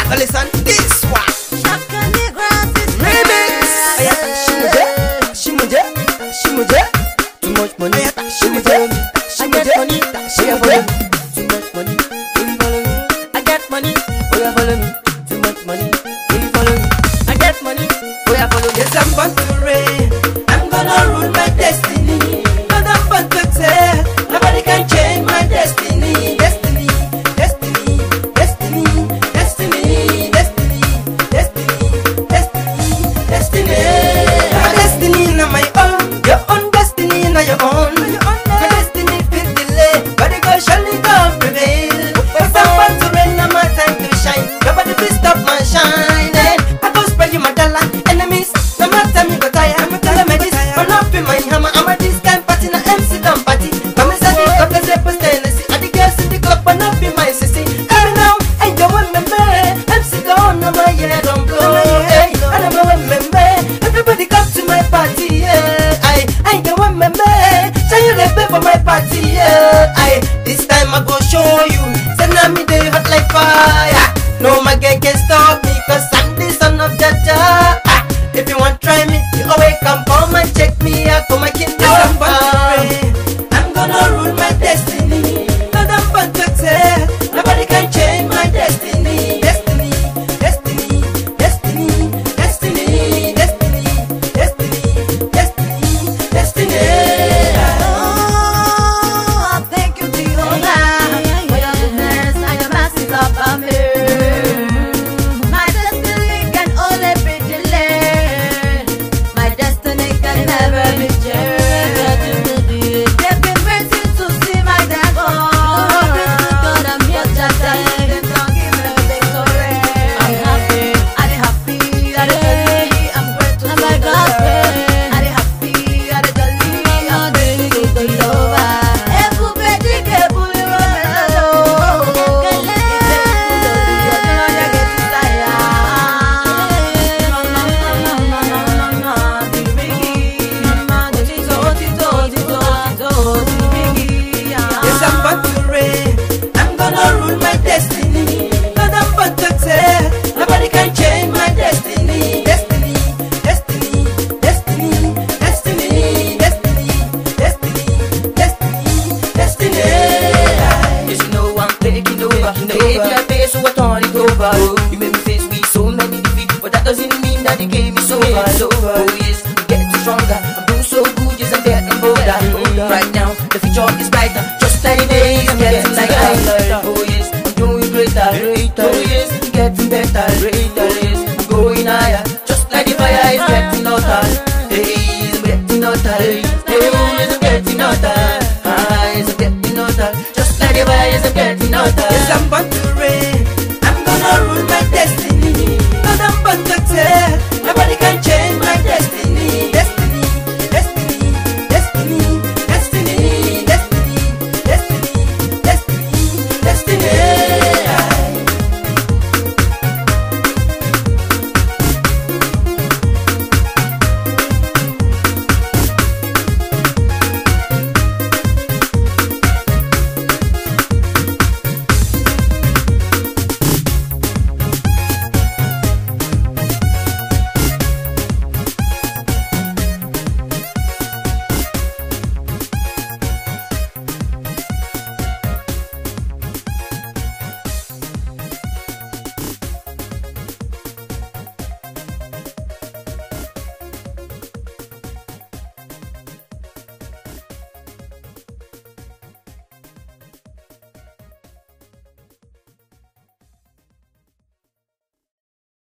Now listen this one. Shaka Negra Remix. Ayata Shimuje, Shimuje, Shimuje. Too much money. Ayata Shimuje, Shimuje, Shimuje. Too much money. Will you follow me? I get money. Oh yeah, follow me. Too much money. Will you follow me? I get money. Oh yeah, follow me. Yes, I'm born to reign. I'm gonna rule my destiny. Cause I'm born to excel. Nobody can change my destiny. Destiny, destiny, destiny, destiny, destiny, destiny, destiny, destiny. My destiny not my own. Your own destiny not your own. My destiny fit delay, but it go surely go prevail. Cause I'm born to reign, now my time to shine. Nobody will stop my shine. I go spray you my dollar enemies. No matter me go tire, I'm tell me this. Run up in my hammer, I'm a this kind party, na MC down party. Come and study up the Zeppos Tennessee. I the girls in the club, run up in my sissy. Come now, ain't you remember? MC down, now my head don't blow. Hey, I never remember. Everybody come to my party, yeah. I ain't you remember? Shall you let for my party, yeah. This time I go show you. Send me they hot like fire. No my gang can stop me, cause I'm the son of Jaja. If you want try me, you always come and check me out for my kingdom. I'm gonna rule my destiny. Cause I'm born to excel. Nobody can change my destiny. Destiny, destiny, destiny, destiny, destiny, destiny, destiny, destiny. Oh, thank you Jehovah for your goodness and your mercies upon me. My destiny can only be delayed. My destiny can never be changed. They've been waiting to see my devil. God, I'm here just saying, don't give me the victory. I'm happy, I'm happy, I'm jolly. I'm grateful to my God. I'm happy, I'm jolly. I'm grateful to Jehovah. Everybody get bully Yes, I'm born to reign. I'm gonna rule my destiny. Cause I'm born to excel. Nobody can change my destiny. Destiny, destiny, destiny, destiny, destiny, destiny, destiny, destiny. Yes, you know I'm taking over. Baby, I pay, so I turn it over. You made me face with so many defeats, but that doesn't mean that you gave me so much over. Oh yes, I'm getting stronger. I'm doing so good, yes, I'm getting bolder. Right now, the future is brighter. Just like the days, I'm getting lighter. Oh yes, I'm doing greater. Oh yes, I'm getting better.